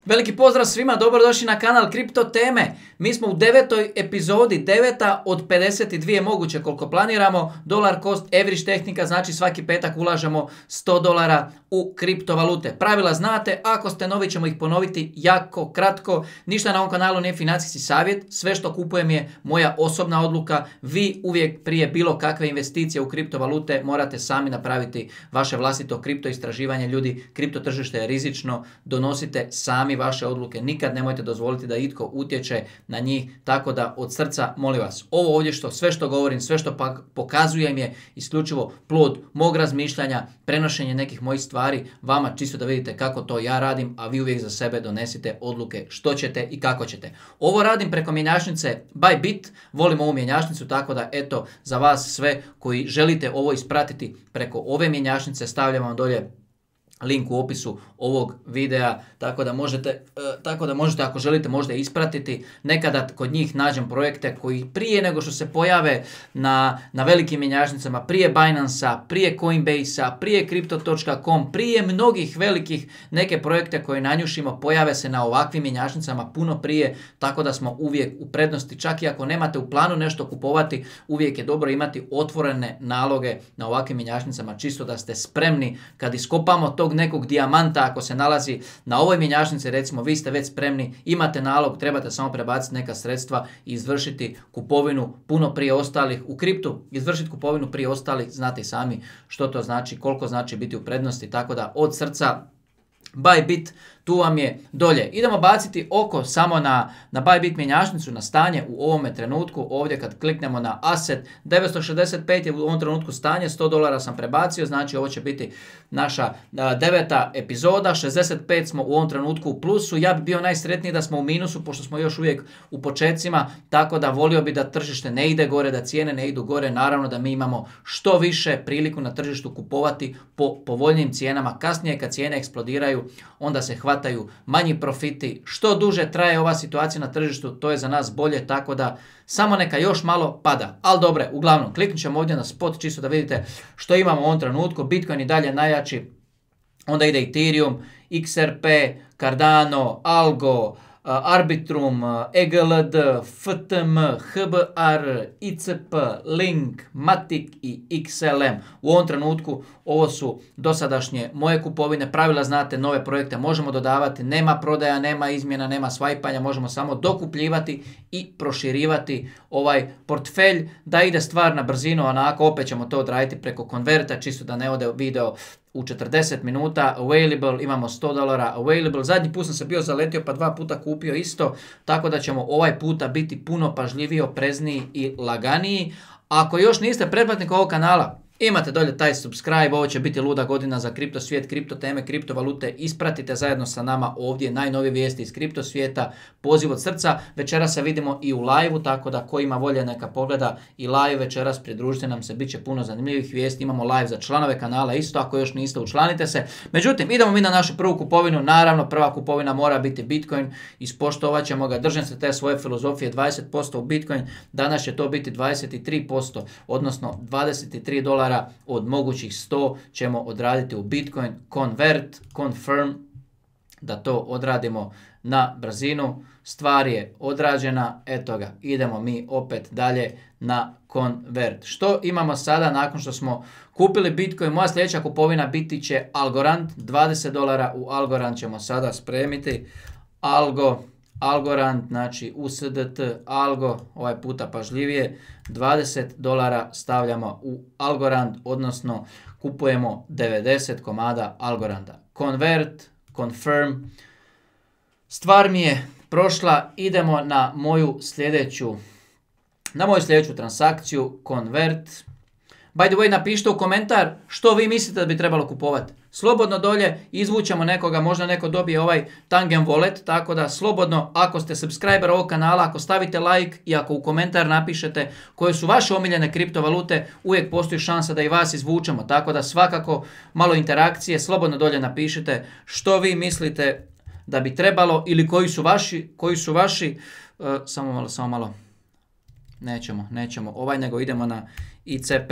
Veliki pozdrav svima, dobrodošli na kanal Kripto teme. Mi smo u 9. epizodi, 9. od 52 moguće koliko planiramo. Dolar cost average tehnika, znači svaki petak ulažemo $100 u kriptovalute. Pravila znate, ako ste novi ćemo ih ponoviti jako kratko. Ništa na ovom kanalu nije financijski savjet, sve što kupujem je moja osobna odluka. Vi uvijek prije bilo kakve investicije u kriptovalute morate sami napraviti vaše vlastito kripto istraživanje. Ljudi, kripto tržište je rizično, donosite sami vaše odluke, nikad nemojte dozvoliti da itko utječe na njih, tako da od srca molim vas, ovo ovdje sve što govorim, sve što pokazujem je isključivo plod mog razmišljanja, prenošenje nekih mojih stvari, vama čisto da vidite kako to ja radim, a vi uvijek za sebe donesite odluke što ćete i kako ćete. Ovo radim preko mjenjačnice Bybit, volim ovu mjenjačnicu, tako da eto, za vas sve koji želite ovo ispratiti preko ove mjenjačnice, stavljam vam dolje link u opisu ovog videa, tako da možete ako želite možda ispratiti. Nekada kod njih nađem projekte koji prije nego što se pojave na velikim mjenjačnicama, prije Binance-a, prije Coinbase-a, prije Crypto.com, prije mnogih velikih neke projekte koje nanjušimo, pojave se na ovakvim mjenjačnicama puno prije, tako da smo uvijek u prednosti. Čak i ako nemate u planu nešto kupovati, uvijek je dobro imati otvorene naloge na ovakvim mjenjačnicama, čisto da ste spremni kad iskopamo tog nekog dijamanta, ako se nalazi na ovoj mjenjačnici, recimo vi ste već spremni, imate nalog, trebate samo prebaciti neka sredstva i izvršiti kupovinu puno prije ostalih u kriptu, izvršiti kupovinu prije ostalih, znate sami što to znači, koliko znači biti u prednosti, tako da od srca Bybit, tu vam je dolje. Idemo baciti oko samo na Bybit mjenjačnicu, na stanje u ovome trenutku. Ovdje kad kliknemo na asset, 965 je u ovom trenutku stanje, $100 sam prebacio, znači ovo će biti naša 9. epizoda, 65 smo u ovom trenutku u plusu. Ja bi bio najsretniji da smo u minusu, pošto smo još uvijek u počecima, tako da volio bi da tržište ne ide gore, da cijene ne idu gore, naravno da mi imamo što više priliku na tržištu kupovati po povoljnim cijenama. Kasnije kad cijene eksplodiraju, onda se hvataju manji profiti. Što duže traje ova situacija na tržištu, to je za nas bolje, tako da samo neka još malo pada. Ali dobre, uglavnom, kliknut ćemo ovdje na spot čisto da vidite što imamo u ovom trenutku. Bitcoin i dalje najjači, onda ide Ethereum, XRP, Cardano, Algo, Arbitrum, EGLD, FTM, HBR, ICP, Link, Matic i XLM. U ovom trenutku ovo su dosadašnje moje kupovine. Pravila znate, nove projekte možemo dodavati, nema prodaja, nema izmjena, nema swipanja, možemo samo dokupljivati i proširivati ovaj portfelj da ide stvar na brzinu, onako opet ćemo to odraditi preko konverta, čisto da ne ode video u 40 minuta. Available, imamo $100 available. Zadnji put sam se bio zaletio pa 2 puta kupio isto, tako da ćemo ovaj puta biti puno pažljiviji, oprezniji i laganiji. Ako još niste pretplatnik ovog kanala, imate dolje taj subscribe, ovo će biti luda godina za kripto svijet, kripto teme, kriptovalute. Ispratite zajedno sa nama ovdje najnovije vijesti iz kripto svijeta, poziv od srca. Večeras se vidimo i u live-u, tako da ko ima volje neka pogleda i live večeras, pridružite nam se, bit će puno zanimljivih vijesti. Imamo live za članove kanala isto, ako još niste, učlanite se. Međutim, idemo mi na našu prvu kupovinu. Naravno, prva kupovina mora biti Bitcoin, ispoštovat ćemo ga, držim se te svoje filozofije, 20% u Bitcoin, danas će to biti 23%, odnosno $23 od mogućih 100 ćemo odraditi u Bitcoin. Convert, confirm, da to odradimo na brzinu. Stvar je odrađena, eto ga, idemo mi opet dalje na convert. Što imamo sada nakon što smo kupili Bitcoin? Moja sljedeća kupovina biti će Algorand, $20 u Algorand ćemo sada spremiti. Algorand, znači USDT, Algo, ovaj puta pažljivije, $20 stavljamo u Algorand, odnosno kupujemo 90 komada Algoranda. Convert, confirm, stvar mi je prošla, idemo na moju sljedeću transakciju, convert. By the way, napišite u komentar što vi mislite da bi trebalo kupovati. Slobodno dolje izvučemo nekoga, možda neko dobije ovaj Tangent Wallet, tako da slobodno, ako ste subscriber ovog kanala, ako stavite like i ako u komentar napišete koje su vaše omiljene kriptovalute, uvijek postoji šansa da i vas izvučemo, tako da svakako malo interakcije, slobodno dolje napišite što vi mislite da bi trebalo ili koji su vaši, samo malo, nećemo ovaj, nego idemo na ICP,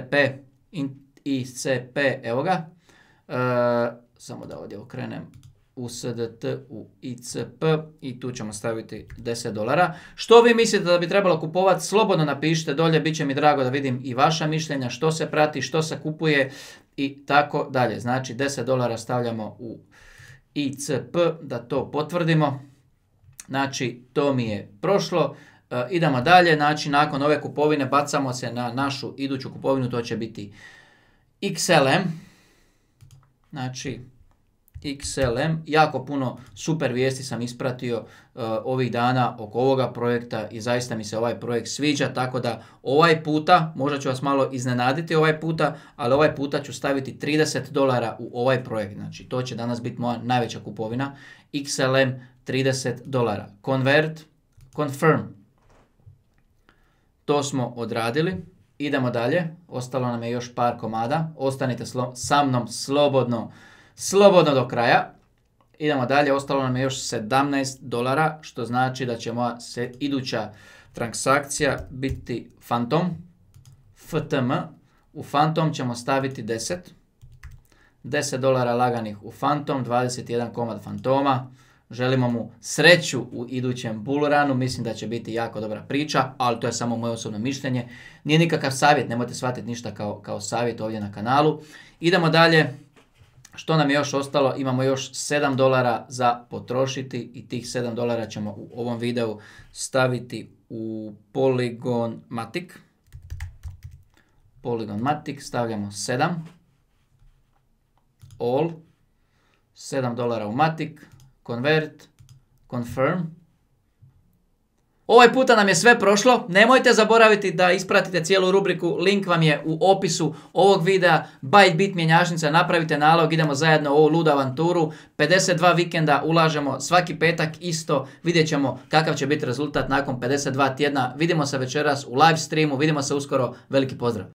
ICP, evo ga, samo da ovdje okrenem USDT u ICP i tu ćemo staviti $10. Što vi mislite da bi trebalo kupovati? Slobodno napišite dolje, bit će mi drago da vidim i vaša mišljenja, što se prati, što se kupuje i tako dalje. Znači $10 stavljamo u ICP da to potvrdimo. Znači to mi je prošlo. Idemo dalje, znači nakon ove kupovine bacamo se na našu iduću kupovinu, to će biti XLM. Znači XLM, jako puno super vijesti sam ispratio ovih dana oko ovoga projekta i zaista mi se ovaj projekt sviđa, tako da ovaj puta, možda ću vas malo iznenaditi ovaj puta, ali ovaj puta ću staviti $30 u ovaj projekt, znači to će danas biti moja najveća kupovina, XLM $30, Convert, Confirm, to smo odradili, idemo dalje, ostalo nam je još par komada, ostanite sa mnom slobodno do kraja. Idemo dalje, ostalo nam je još $17, što znači da će moja iduća transakcija biti Phantom, FTM. U Phantom ćemo staviti 10. $10 laganih u Phantom, 21 komad Phantoma. Želimo mu sreću u idućem bullrunu, mislim da će biti jako dobra priča, ali to je samo moje osobno mišljenje. Nije nikakav savjet, nemojte shvatiti ništa kao savjet ovdje na kanalu. Idemo dalje. Što nam je još ostalo? Imamo još $7 za potrošiti i tih $7 ćemo u ovom videu staviti u Polygon Matic. Polygon Matic, stavljamo 7. All. $7 u Matic. Convert. Confirm. Ovaj puta nam je sve prošlo, nemojte zaboraviti da ispratite cijelu rubriku, link vam je u opisu ovog videa, Bytebit mjenjačnica, napravite nalog, idemo zajedno u ovu ludu avanturu, 52 vikenda ulažemo svaki petak isto, vidjet ćemo kakav će biti rezultat nakon 52 tjedna, vidimo se večeras u live streamu, vidimo se uskoro, veliki pozdrav!